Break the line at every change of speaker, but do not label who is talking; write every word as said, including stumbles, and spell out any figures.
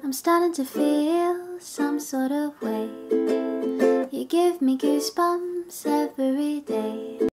I'm starting to feel some sort of way. You give me goosebumps every day.